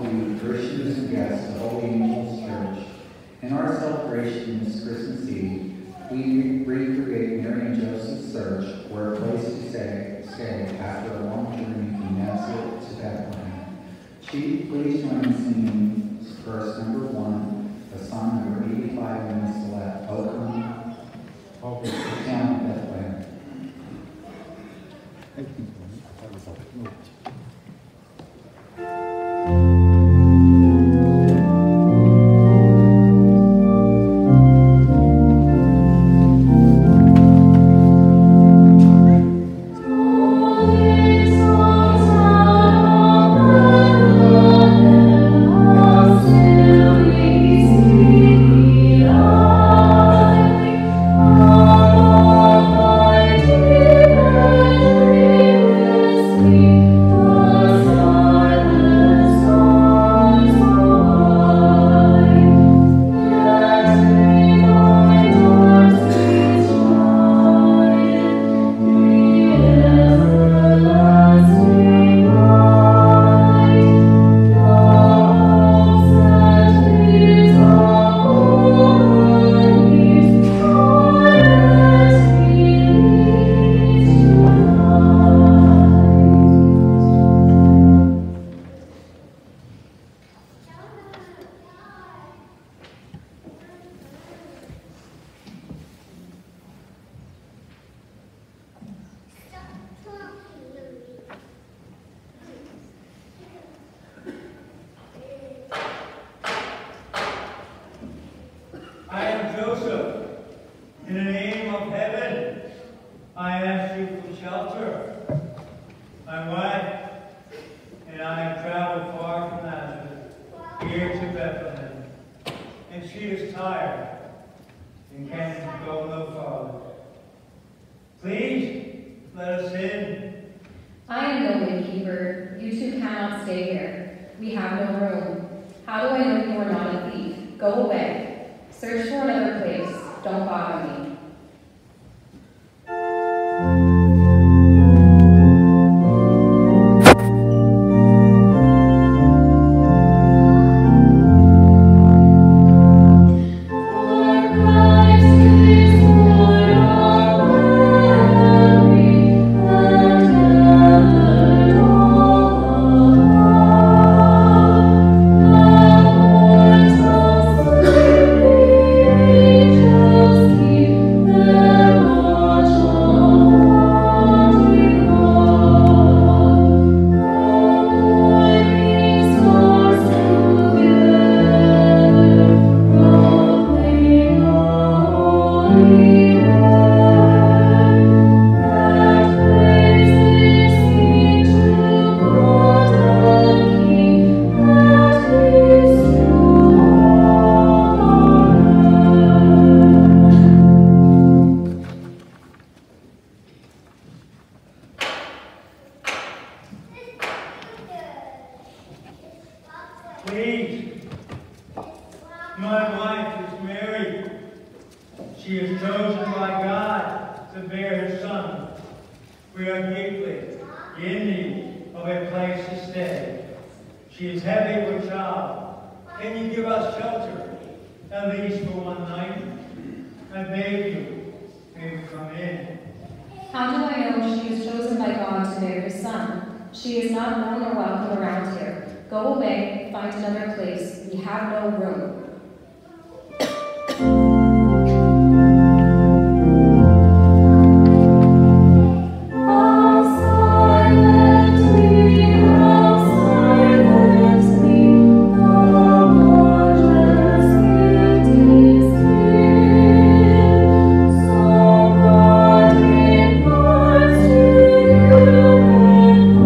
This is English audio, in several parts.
you, parishioners and guests of Holy Angels Church. In our celebration this Christmas Eve, we recreate Mary and Joseph's search for a place to stay after a long journey from Nazareth to Bethlehem. Chief, please join in singing verse number 1, the song number 85 in the select, O Come, the town of Bethlehem.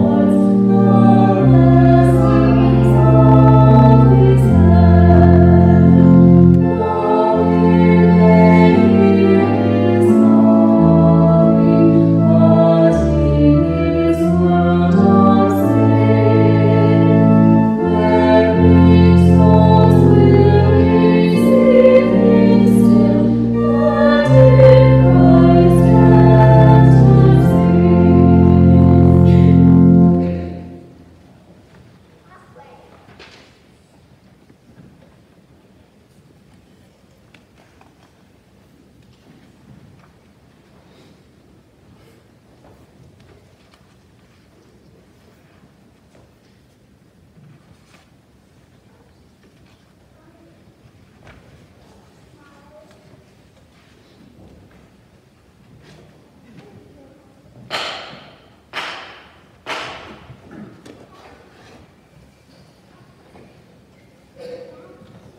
Thank you.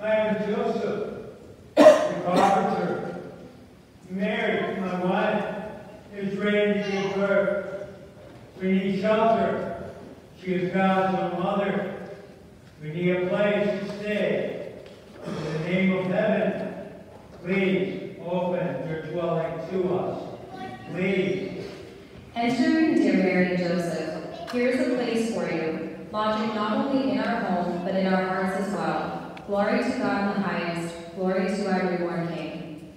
I am Joseph, the carpenter. Mary, my wife, is ready to give birth. We need shelter. She is God's own mother. We need a place to stay. In the name of heaven, please open your dwelling to us. Please. Enter, dear Mary and Joseph. Here is a place for you, lodging not only in our home, but in our hearts as well. Glory to God in the highest. Glory to our reborn King.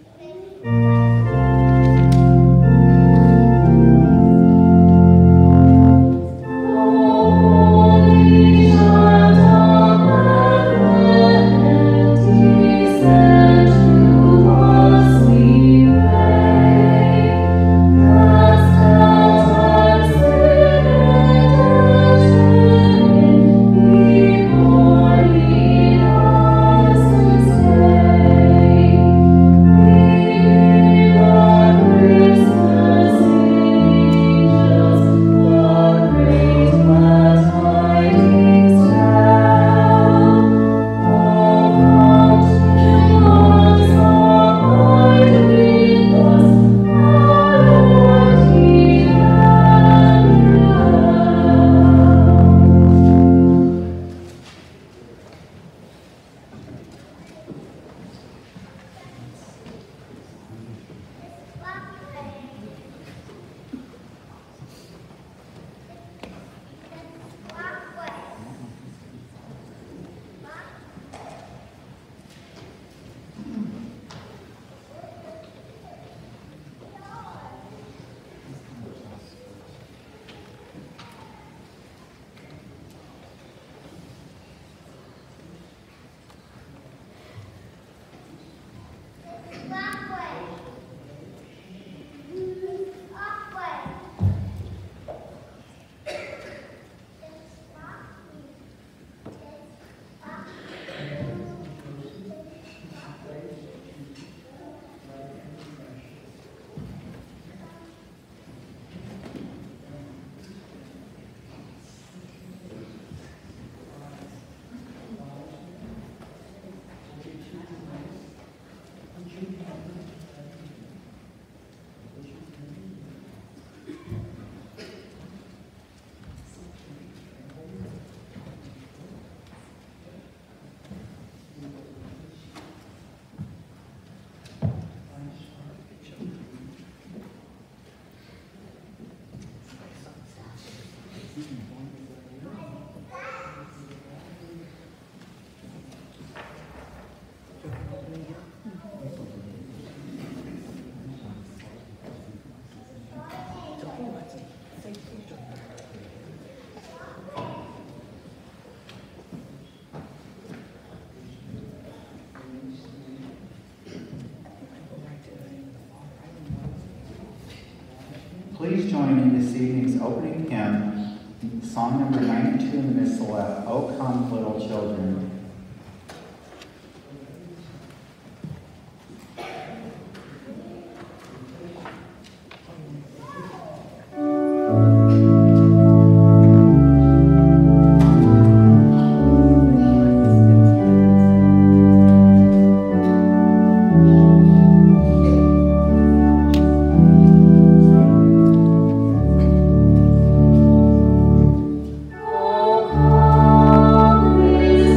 Please join in this evening's opening hymn, song number 92 in the Missal, O Come Little Children. Oh, come,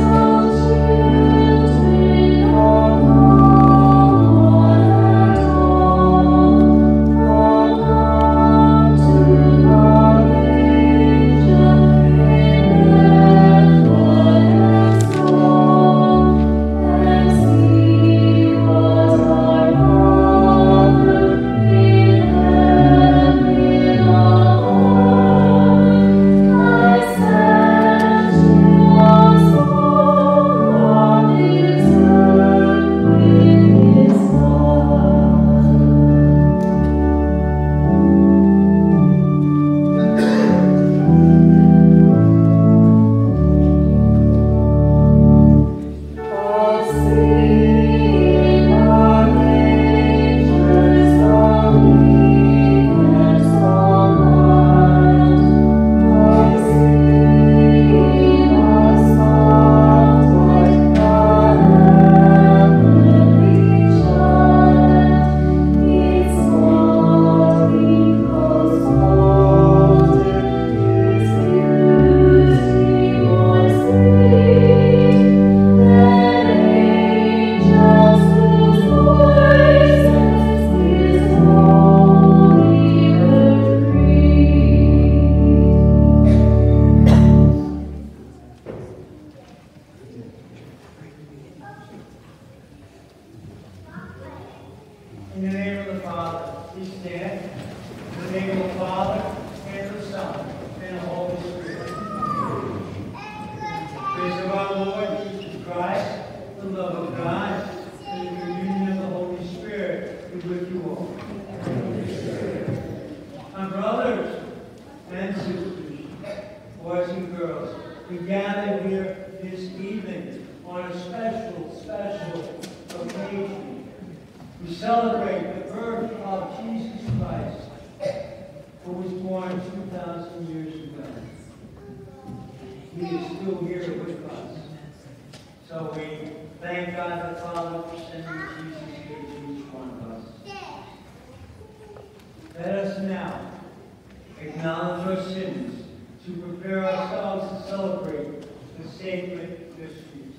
our Lord Jesus Christ, the love of God, and the communion of the Holy Spirit be with you all. My brothers and sisters, boys and girls, we gather here this evening on a special occasion. We celebrate the birth of Jesus Christ, who was born 2,000 years ago. He is still here with us. So we thank God the Father for sending Jesus here to each one of us. Let us now acknowledge our sins to prepare ourselves to celebrate the sacred mysteries.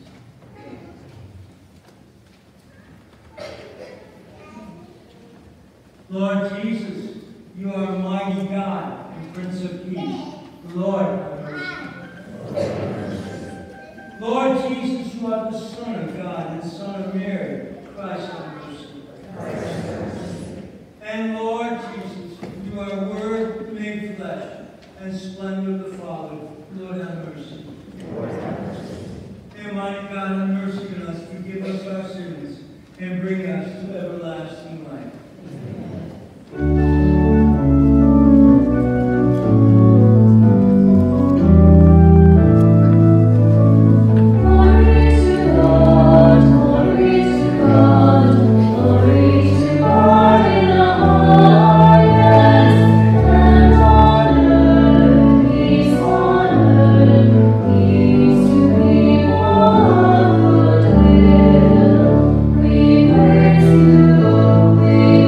Lord Jesus, you are mighty God and Prince of Peace. Lord, have mercy. Lord Jesus, you are the Son of God and Son of Mary. Christ, have mercy. And Lord Jesus, you are Word made flesh and splendor of the Father. Lord, have mercy. May Almighty God have mercy on us, forgive us our sins, and bring us to everlasting life. We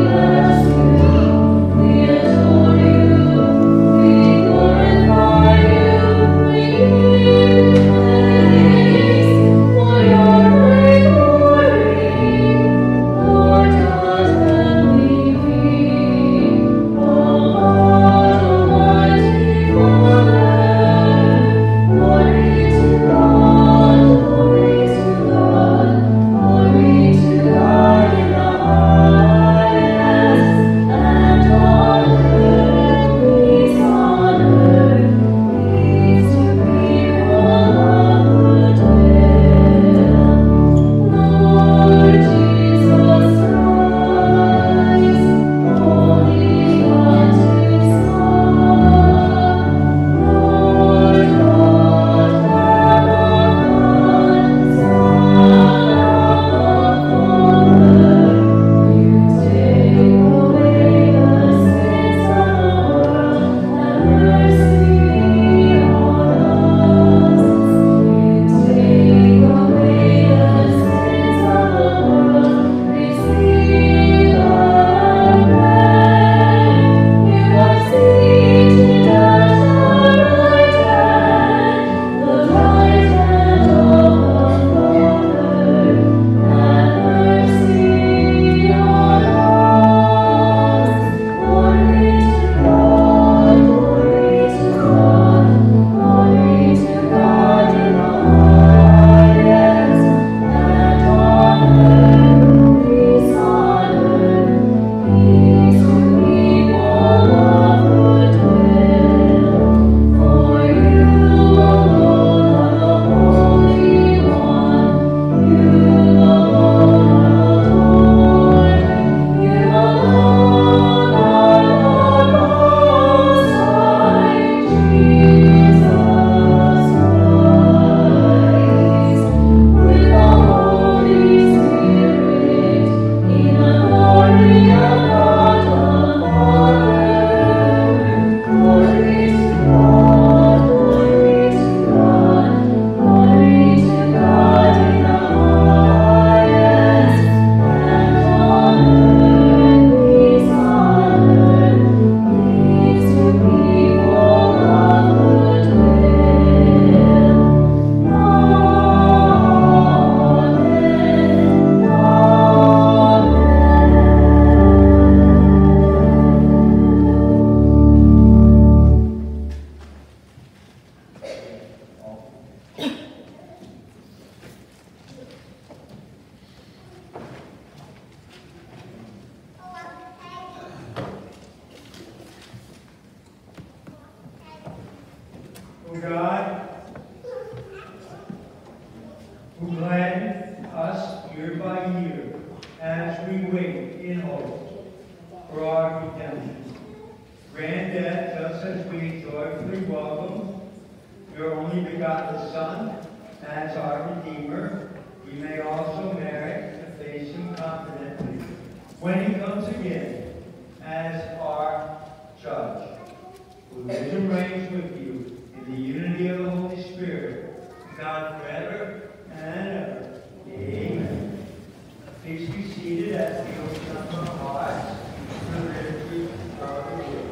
who gladden us year by year as we wait in hope for our redemption. Grant that, just as we joyfully welcome your only begotten Son as our Redeemer, we may also merit to face him confidently when he comes again as our Judge, who lives and reigns with you in the unity of the Holy Spirit, God forever and ever. Amen. Please be seated as we open up our hearts to the liturgy of the word.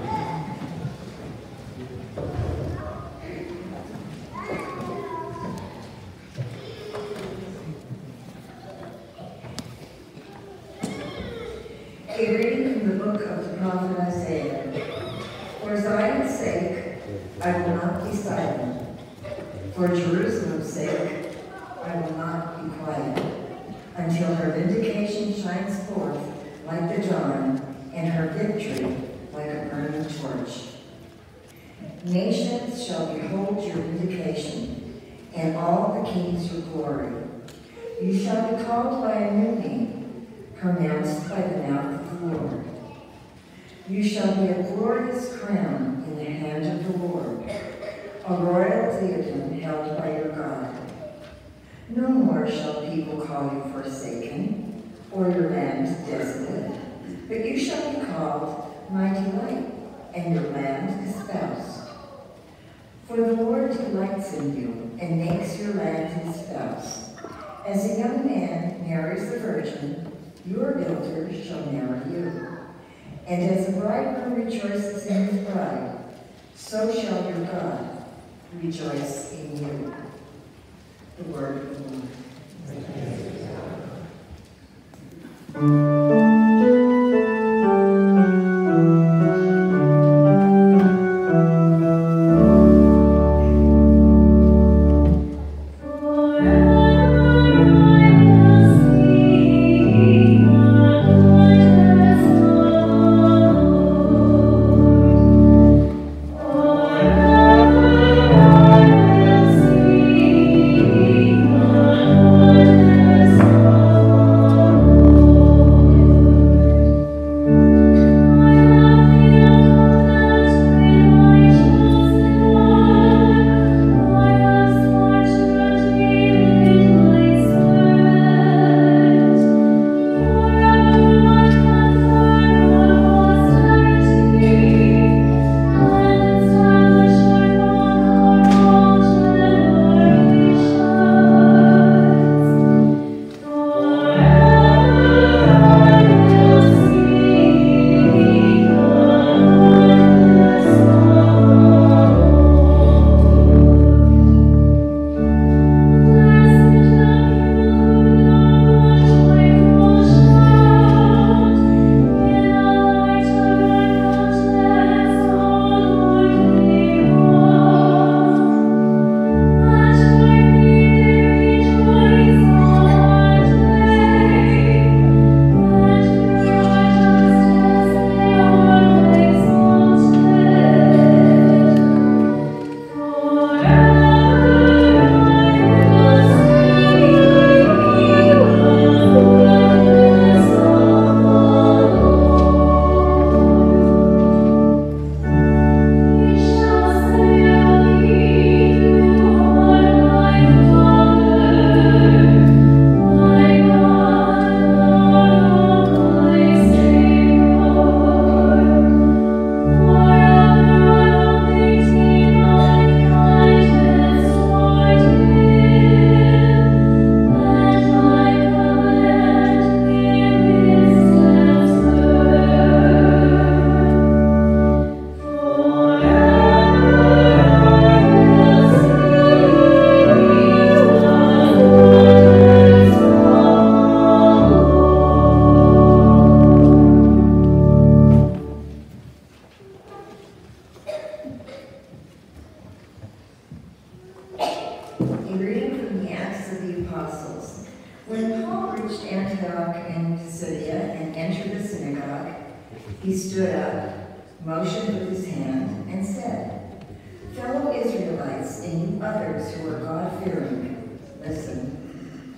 A reading from the book of the prophet Isaiah. For Zion's sake, I will not be silent. For Jerusalem's sake, I will not be quiet, until her vindication shines forth like the dawn, and her victory like a burning torch. Nations shall behold your vindication, and all the kings your glory. You shall be called by a new name, pronounced by the mouth of the Lord. You shall be a glorious crown in the hand of the Lord, a royal diadem held by your God. No more shall people call you forsaken, or your land desolate, but you shall be called mighty light, and your land espoused. For the Lord delights in you, and makes your land his spouse. As a young man marries the virgin, your builder shall marry you. And as a bridegroom rejoices in his bride, so shall your God rejoice in you. The word of the Lord. When Paul reached Antioch in Pisidia and entered the synagogue, he stood up, motioned with his hand, and said, "Fellow Israelites and you others who are God-fearing, listen.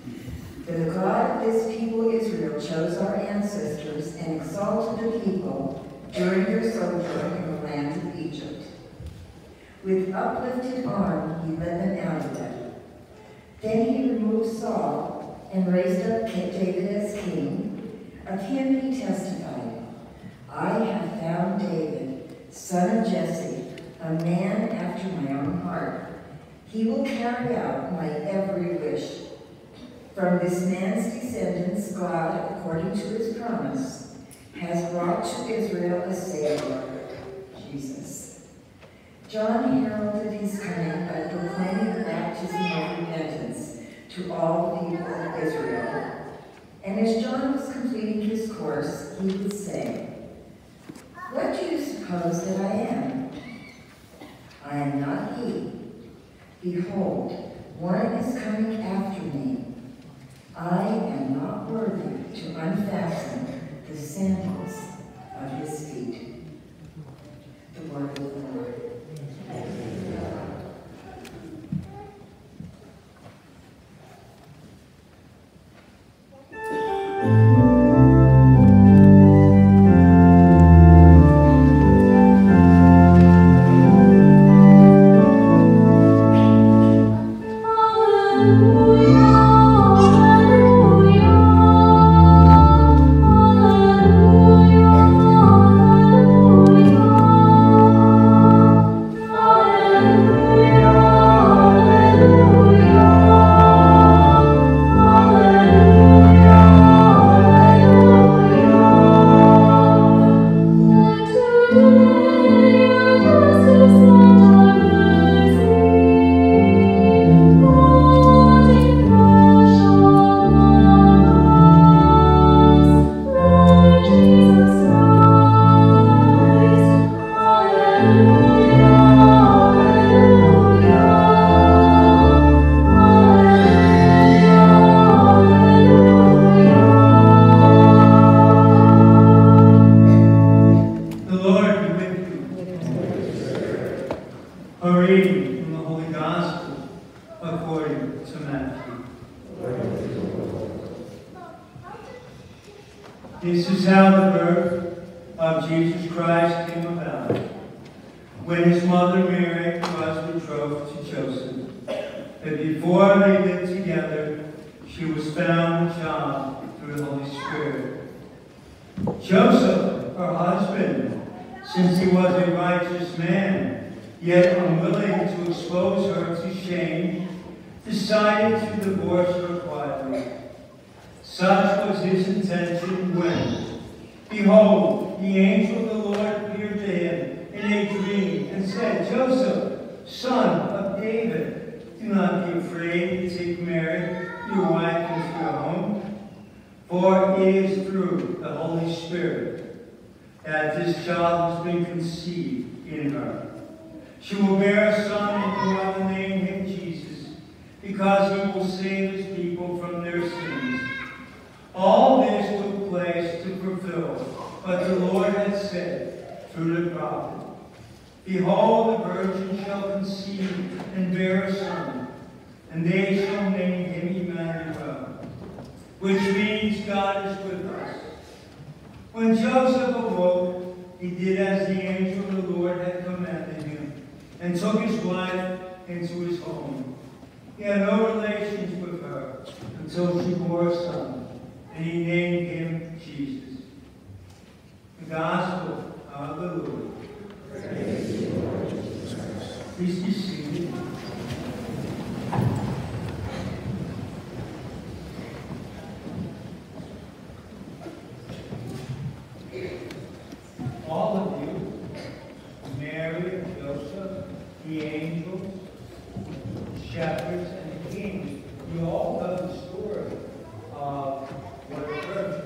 consulted the people during their sojourn in the land of Egypt. With uplifted arm, he led them out of it. Then he removed Saul and raised up David as king. Of him he testified, I have found David, son of Jesse, a man after my own heart. He will carry out my every wish. From this man's descendants, God, according to his promise, has brought to Israel a Savior, Jesus. John heralded his coming by proclaiming the baptism of repentance to all the people of Israel. And as John was completing his course, he would say, what do you suppose that I am? I am not he. Behold, one is coming after me. I am not worthy to unfasten the sandals of his feet. The word of the Lord. This is how the birth of Jesus Christ came about. When his mother Mary was betrothed to Joseph, that before they lived together, she was found with child through the Holy Spirit. Joseph, her husband, since he was a righteous man, yet unwilling to expose her to shame, decided to divorce her quietly. Such was his intention when, behold, the angel of the Lord appeared to him in a dream and said, Joseph, son of David, do not be afraid to take Mary, your wife, into your home, for it is through the Holy Spirit that this child has been conceived in her. She will bear a son, and you will name him Jesus, because he will save his people from their sins. All this took place to fulfill what the Lord had said through the prophet. Behold, the virgin shall conceive and bear a son, and they shall name him Emmanuel, which means God is with us. When Joseph awoke, he did as the angel of the Lord had commanded him, and took his wife into his home. He had no relations with her until she bore a son, and he named him Jesus. The Gospel of the Lord. Praise the Lord Jesus Christ. Please be seated. All of you, Mary and Joseph, the angels, the shepherds, and the kings, you all know the story of what occurred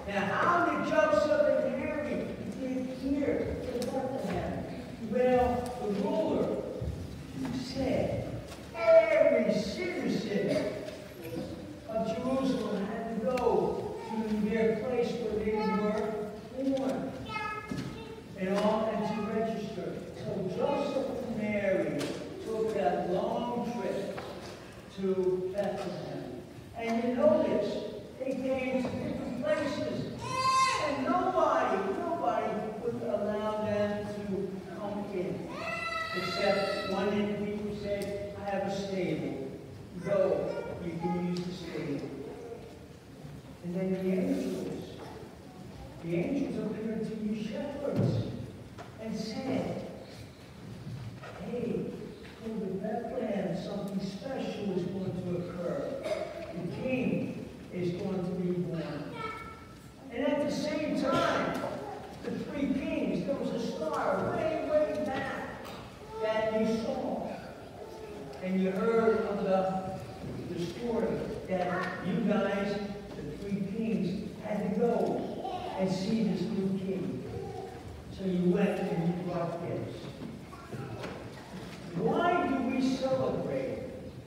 Now, how did Joseph and Mary get here to Bethlehem? Well, the ruler said every citizen of Jerusalem had to go to their place where they were born and to register. So Joseph and Mary took that long trip to Bethlehem. And you notice they came to different places. And nobody would allow them to come in. Except one individual said, I have a stable. Go, you can use the stable. And then the angels appeared to you shepherds and said, hey, go to Bethlehem, something special is going to occur. The king is going to be born. And at the same time, the three kings, there was a star way, way back that you saw. And you heard of the story that you guys, the three kings, had to go and see this new king. So you went and you brought gifts. Why do we celebrate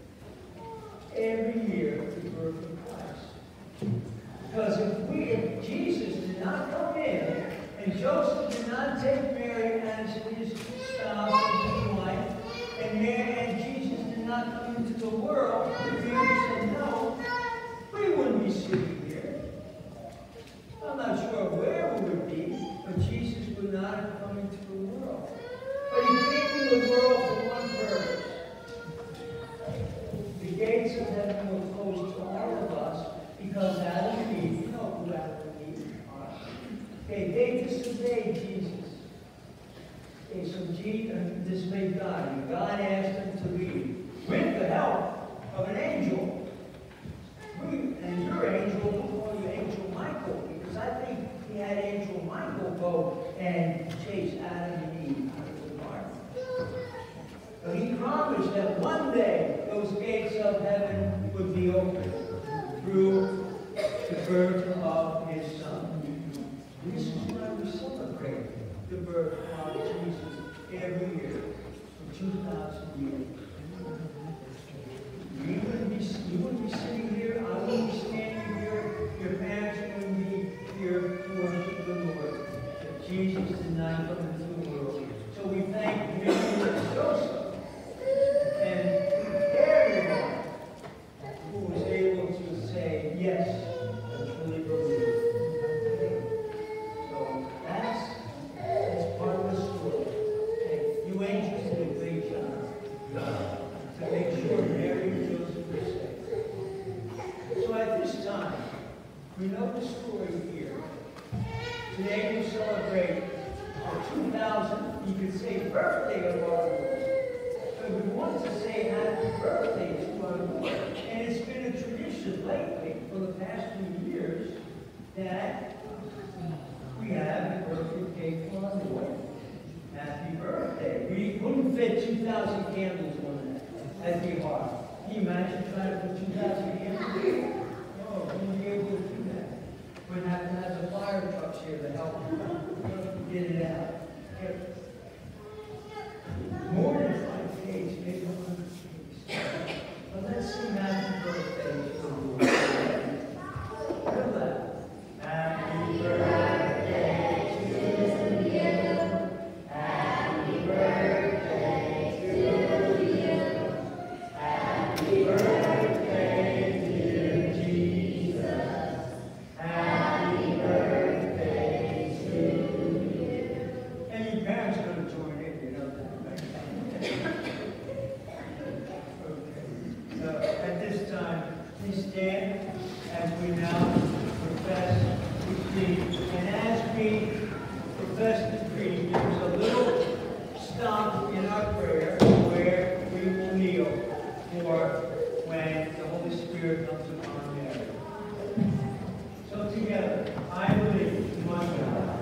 every year the birth of Christ? Because if Jesus did not come in, and Joseph did not take Mary as his spouse, as his wife, and Jesus did not come into the world, and Mary said no, we wouldn't be sitting here. I'm not sure where we would be, but Jesus would not have come into the world. But he came into the world for one purpose. The gates of heaven were closed to all of us because Adam and Eve, you know who Adam and Eve are. They disobeyed Jesus. Okay, so disobeyed God. And God asked them to leave with the help of an angel. And your angel, we'll call you Angel Michael, because I think he had Angel Michael go and chase Adam and Eve out of the garden. But he promised that one day those gates of heaven would be opened through the birth of his son. This is why we celebrate the birth of Jesus every year for 2,000 years. You wouldn't be sitting here, I wouldn't be standing here, your parents wouldn't be here to worship the Lord. But Jesus did not come into the world. So we thank Mary and Joseph and everyone who was able to say yes and truly believe. So that's part of the story. And you angels did a great job to make sure Mary and Joseph were safe. So at this time, we know the story here. Today we celebrate the 2000, you could say, birthday of our Lord. So we want to say happy birthday to our Lord. And it's been a tradition lately, for the past few years, that we have the birthday cake for our Lord. Happy birthday. We wouldn't fit 2,000 candles on that. That'd be hard. Can you imagine trying to put 2,000 candles? No, we wouldn't be able to do that. We'd have to have the fire trucks here to help get it out. More than 5 days, maybe 100 days. But let's sing happy birthday to the Lord. Feel that. Happy birthday to you. Happy birthday to you. Happy birthday, dear Jesus. Happy birthday to you. And your parents are going to join in, you know that, right? Okay. So at this time, please stand as we now profess the creed. And as we profess the creed, there's a little stop in our prayer where we will kneel for when the Holy Spirit comes upon Mary. So together, I believe in one God.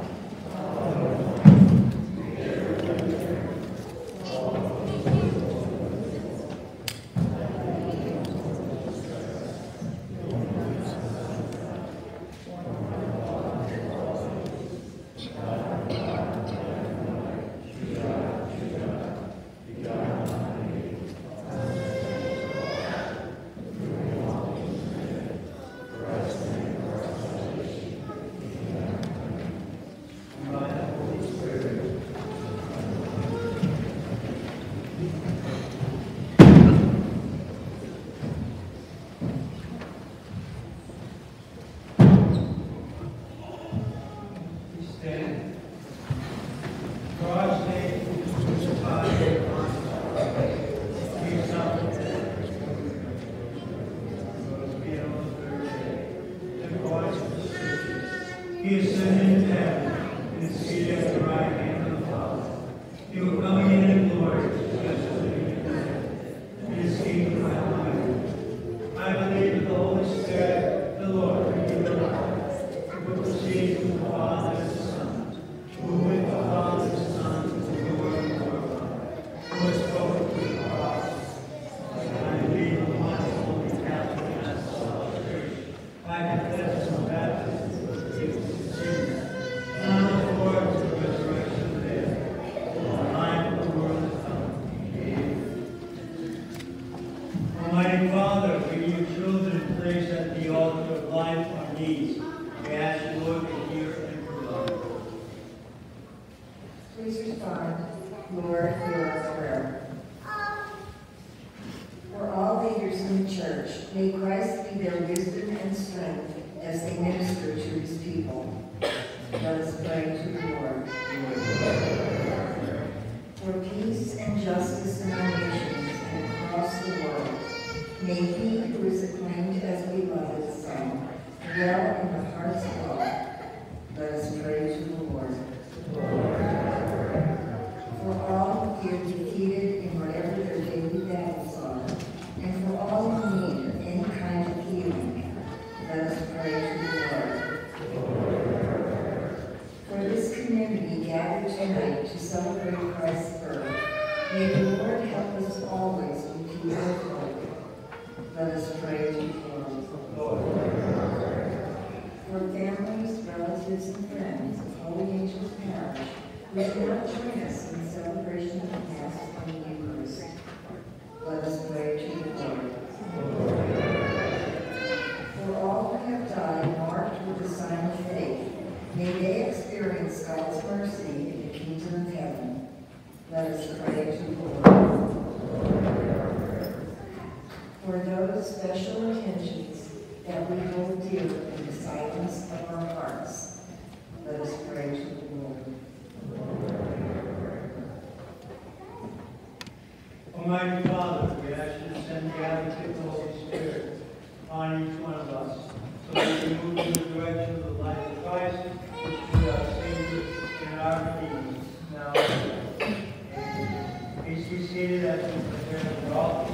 He ascended into heaven and is seated at the right hand of the Father. He will come again in glory to judge the living and the dead, and his kingdom will have no end. I believe in the Holy Spirit, the Lord, who gives the life, who proceeds from the Father and the Son, who with the Father and the Son is the Lord and glorified, who has spoken to the prophets. I believe in one holy Catholic Mass of Church. I confess my baptism for the forgiveness of sins, and I look forward to the resurrection of the dead, and the life of the world to come. Amen. Almighty Father, we, your children, place at the altar of life our needs. We ask you, Lord, to hear and provide. Please respond, Lord, hear our prayer. For all leaders in the church, may Christ be their wisdom and strength as they minister to his people. Let us pray to the Lord. For peace and justice in our nations and across the world, may he who is acclaimed as beloved Son dwell in the hearts of all. Let us pray to the Lord. For all who are defeated in whatever their daily battles are, and for all who need any kind of healing, let us pray to the Lord. For this community gathered tonight to celebrate Christ's birth, may the Lord help us always with peace and hope. Let us pray to the Lord. For families, relatives, and friends of Holy Angels Parish, who do not join us in the celebration of the Mass and the Eucharist, let us pray to the Lord. For all who have died marked with the sign of faith, may they experience God's mercy in the kingdom of heaven. Let us pray to the Lord. For those special intentions that we hold dear in the silence of our hearts, let us pray to the Lord. Almighty Father, we ask you to send the advocate of the Holy Spirit upon each one of us, so that we move in the direction of the life of Christ, which is our Savior and our Redeemer. Now, please be seated as we prepare the altar.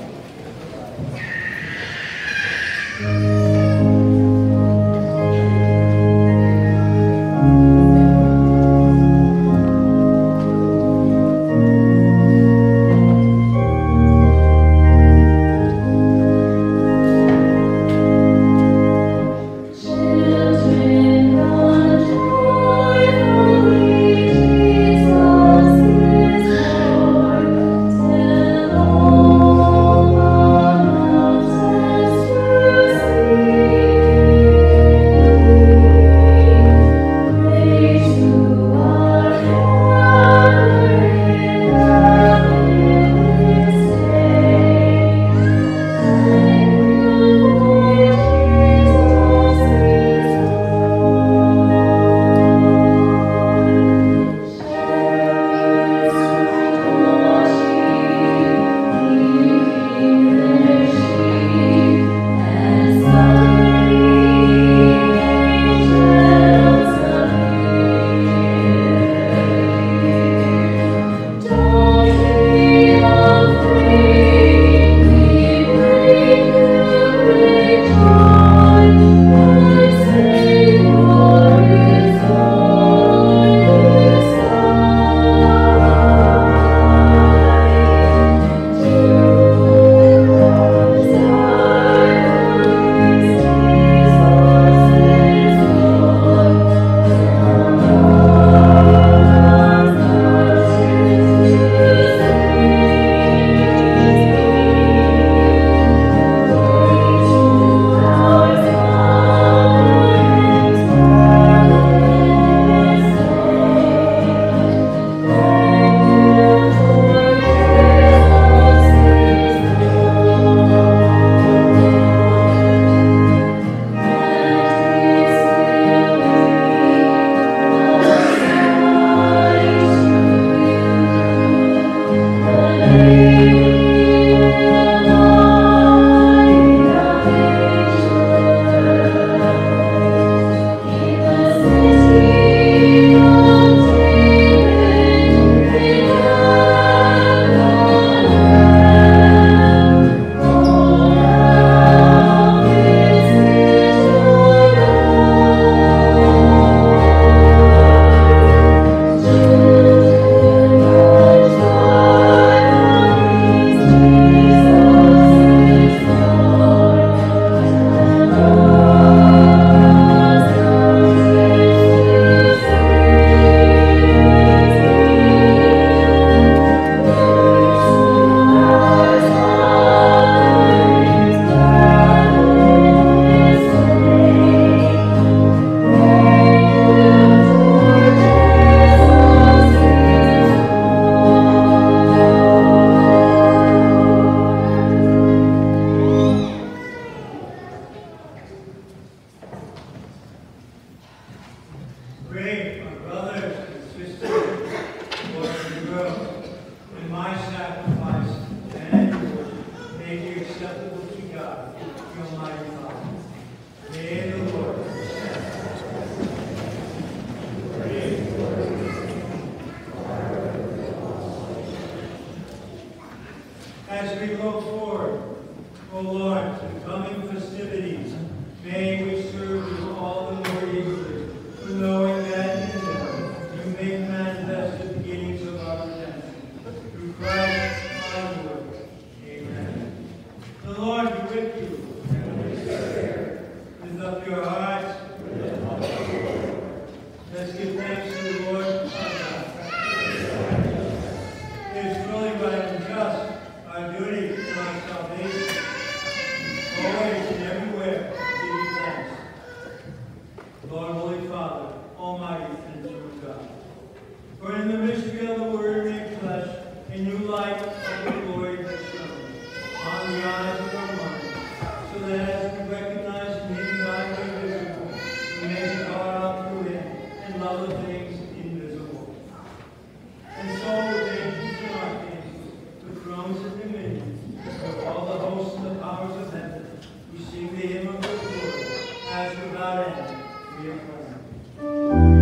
As we look forward, O Lord, to the coming festivities, may we serve you all the more eagerly, knowing that in them you make manifest the beginnings of our redemption. Through Christ our Lord. Amen. The Lord be with you. And with your spirit. Lift up your hearts. Let's give thanks to the Lord our God. It is truly right and just, our duty and our salvation, always and everywhere to give you thanks. Lord, Holy Father, Almighty and true God. For in the mystery of the Word made flesh, a new light of the glory has shone on the eyes of our mind, so that as we recognize in Him God invisible, we may be caught up through Him and love the things invisible. And so with angels and archangels, with thrones and dominions, with all the hosts and the powers of heaven, we sing the hymn of the glory, as without end we acclaim.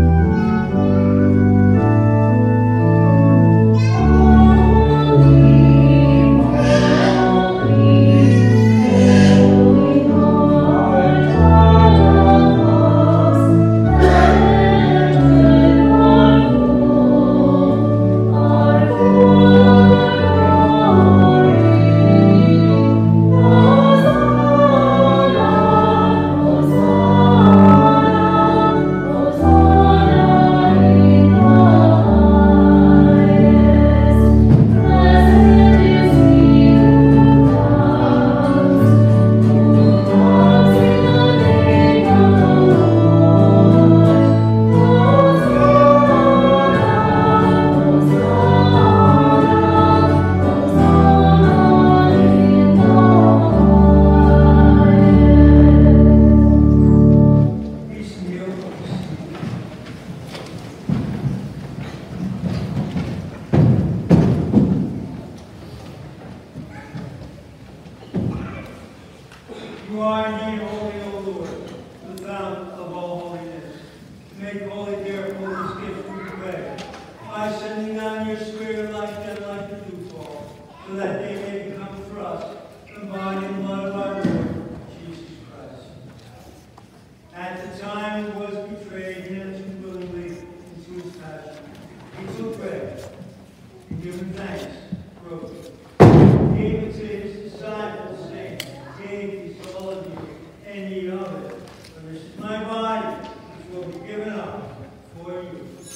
You are indeed holy, O Lord, the fount of all holiness. Make holy, therefore, this gift we pray, by sending down your Spirit like them, like the dewfall, so that they may become for us the body and blood of our Lord Jesus Christ. At the time he was betrayed, he entered willingly into his passion. He took bread, and giving thanks, broke it, gave it to his disciples, saying, "Take this, all of you, and eat of it, for this is my body, which will be given up for you."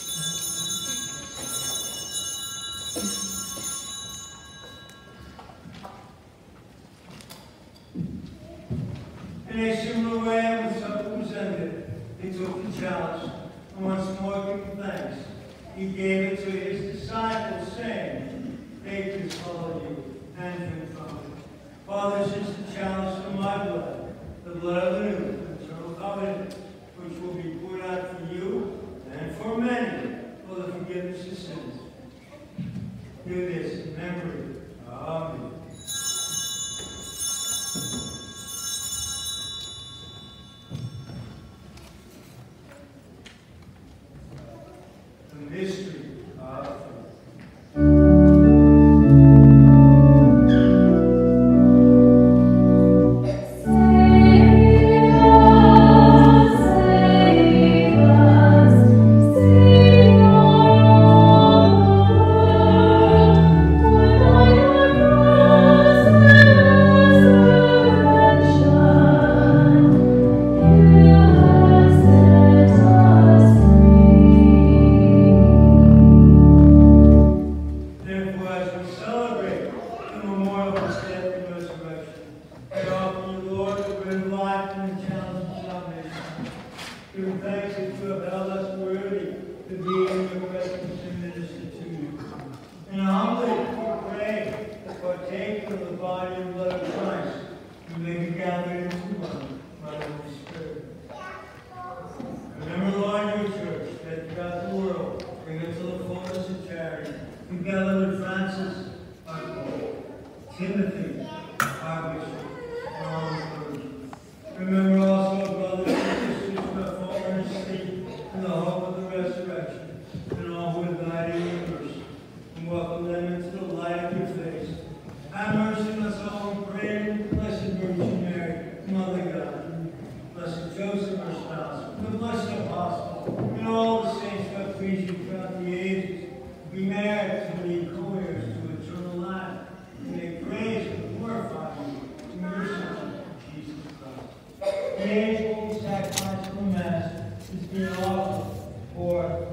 In a similar way, when supper was ended, he took the chalice, and once more giving thanks, he gave it to his disciples, saying, "Take this, all of you, and drink from it. For this is the chalice of my blood, the blood of the new and eternal covenant, which will be poured out for you and for many for the forgiveness of sins. Do this in memory of me." The mystery of faith. Giving thanks that you have held us worthy to be in your presence and minister to you. And humbly we pray that partaking of the body and blood of Christ, we may be gathered into one by the Holy Spirit. Remember, Lord, your church, that throughout the world, bring it to the fullness of charity, together with Francis, our Pope, Timothy, our Bishop, and all the clergy. Remember also brothers and sisters who have fallen asleep in the hope of the resurrection, and all who have died in your mercy, and welcome them into the light of your face. Have mercy and all the saints who have pleased you throughout the ages, be married to be co-heirs to eternal life, and may praise and glorify you to your Son, Jesus Christ. Today's holy sacrifice for Mass is being offered for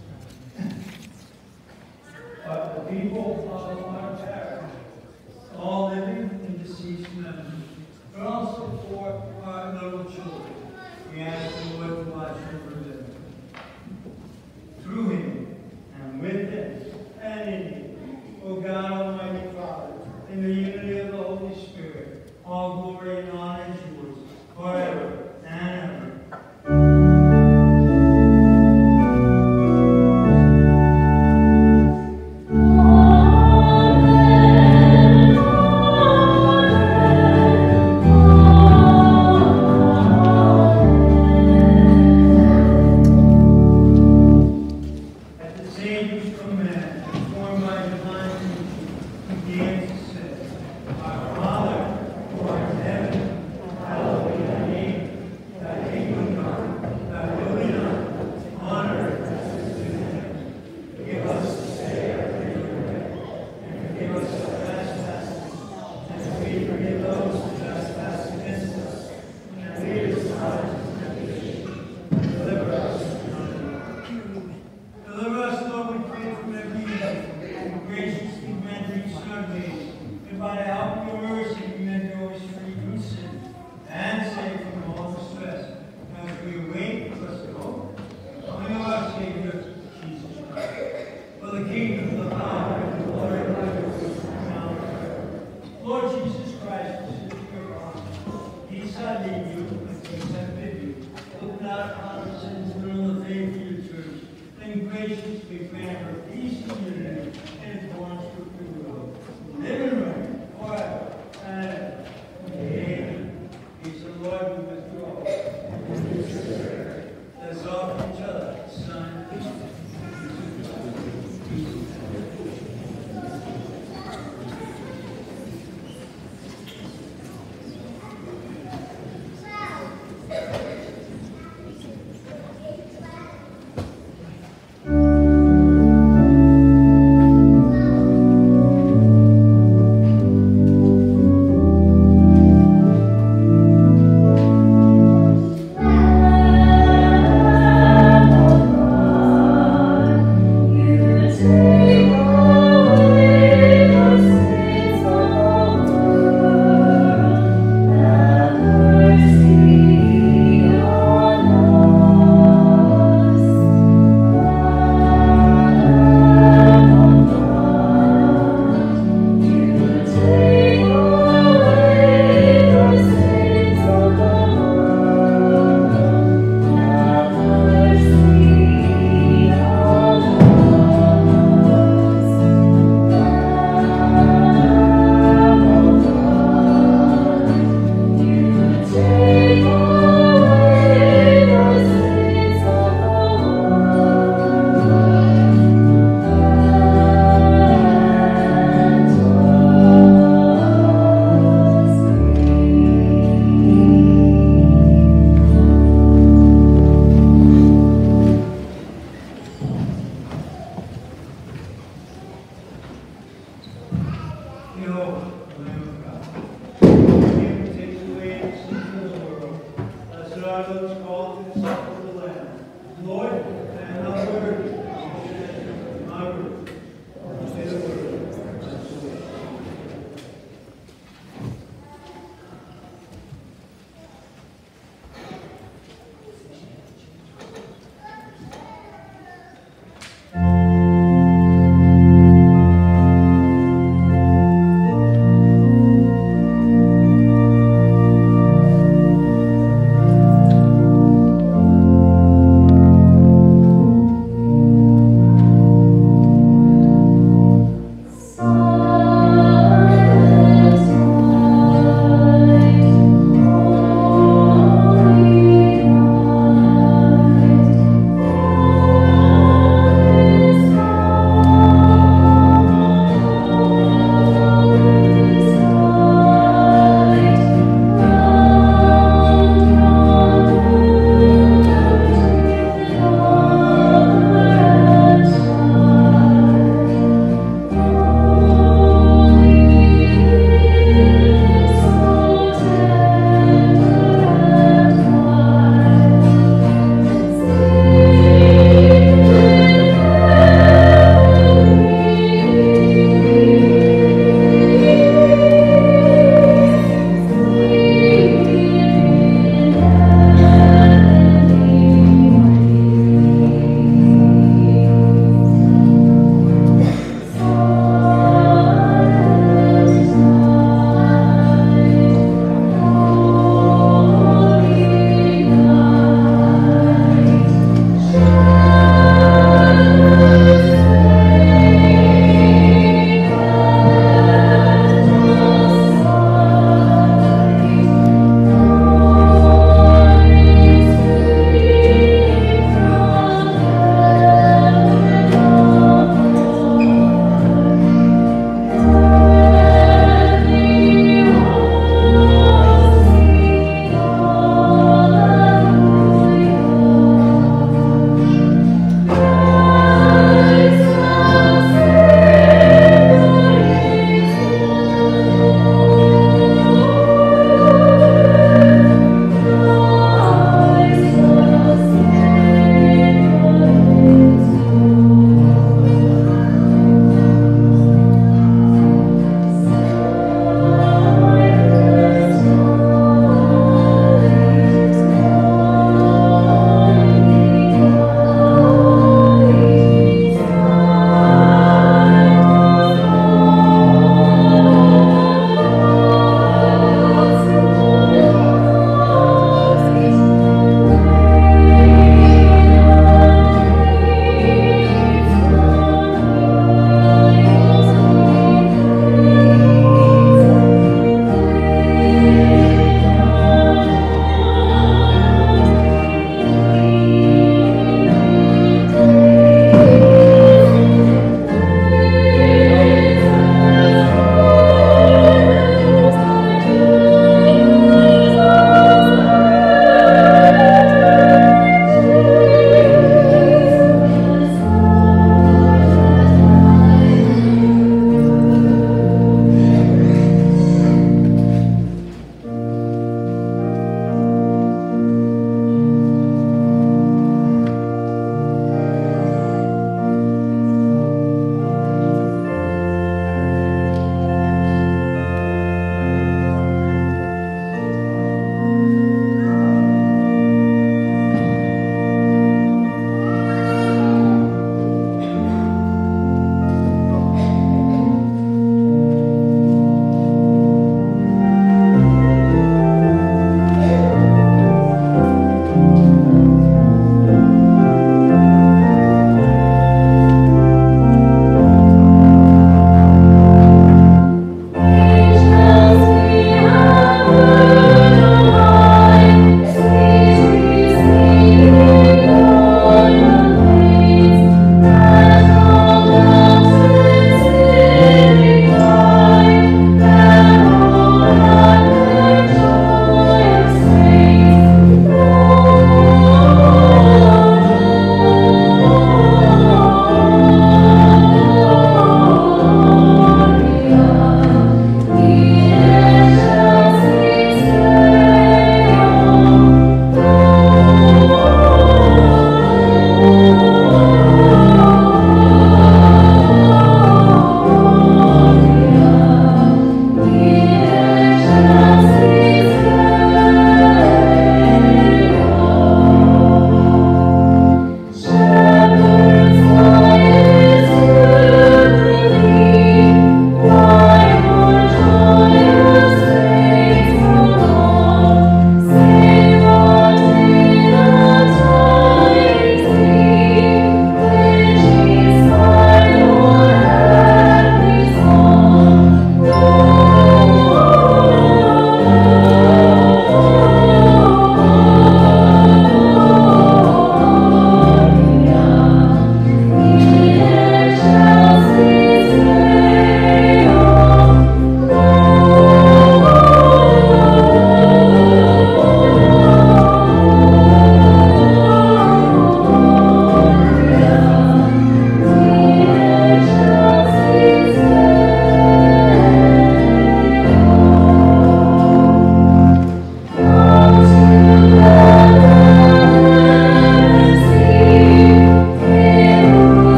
the people of our parish, all living and deceased members, but also for our little children. We ask the Lord to watch over them. Through him, and with him, and in him, O God, Almighty Father, in the unity of the Holy Spirit, all glory and honor is yours, forever and ever.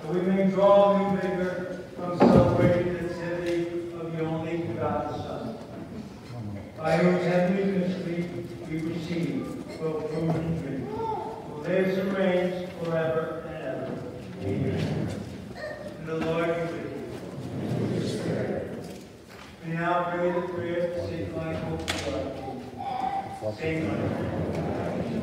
that we may draw new vigor from celebrating the nativity of the only begotten Son. By whose heavenly mystery we receive both food and drink, who lives and reigns forever and ever. Amen. And the Lord be with you. We now pray the prayer of St. Michael the Archangel. Saint Michael.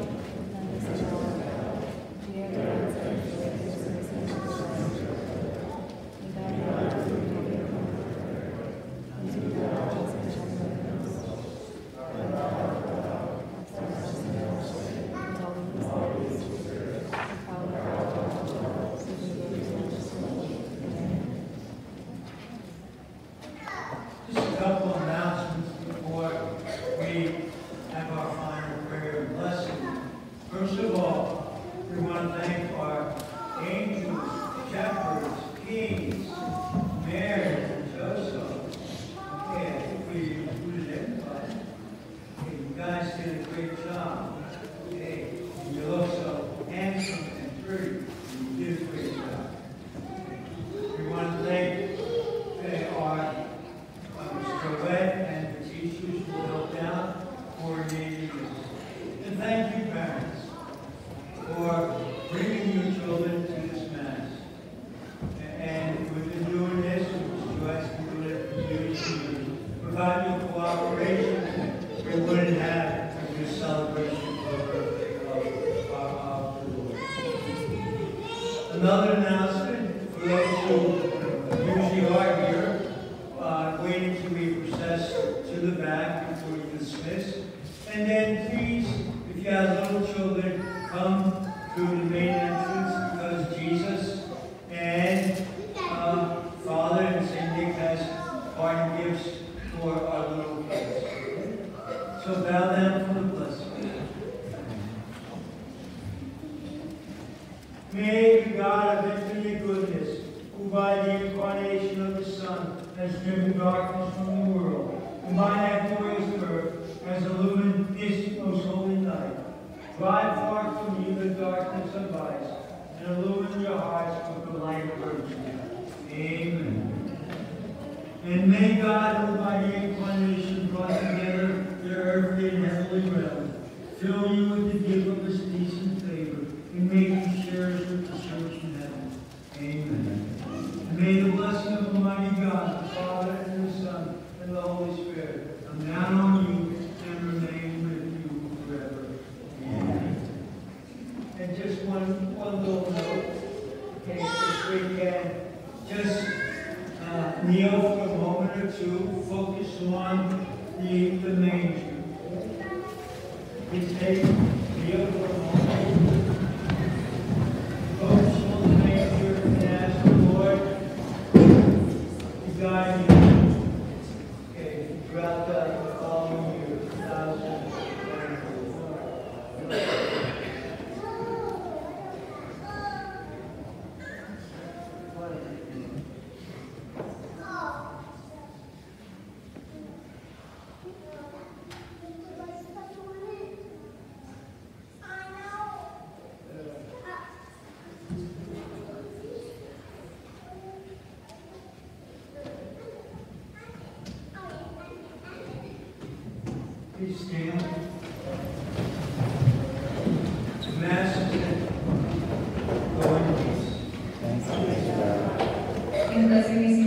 Just a couple of announcements before we have our final prayer and blessing. First of all, we want to thank our angels, shepherds, kings, Mary, and Joseph. Okay, I think we included everybody. Okay, you guys did a great job. Okay, you look so handsome and pretty. You did a great job. We want to thank our Colette and the teachers who helped out coordinating this. And thank you, parents, for bringing your children to this Mass. And we've been doing this, which you guys can do it for years and years. Without your cooperation, we wouldn't have this celebration of our Lord. Another announcement for those who usually are here, waiting to be processed to the back before you dismiss. And then please, if you have little children, come through the main entrance because Jesus and Father and St. Nick has parting gifts for our little kids. So bow down for the blessing. May the God of infinite goodness, who by the incarnation of the Son has driven darkness from the world, and by that glorious birth has illumined this most holy night, drive far from you the darkness of vice, and illumine your hearts with the light of virtue. Amen. And may God, who by the incarnation brought together the earthly and heavenly realm, fill you with the gift of his peace and favor, and make you sharers with the church in heaven. Amen. May the blessing of Almighty God, the Father, and the Son, and the Holy Spirit come down on you and remain with you forever. Amen. And just one little note, okay, this weekend, just kneel for a moment or two, focus on the manger. Please kneel for a moment. Focus on the manger and ask the Lord guide you, okay, throughout the following year, 2024. Please stand. Mass is go in peace. In blessing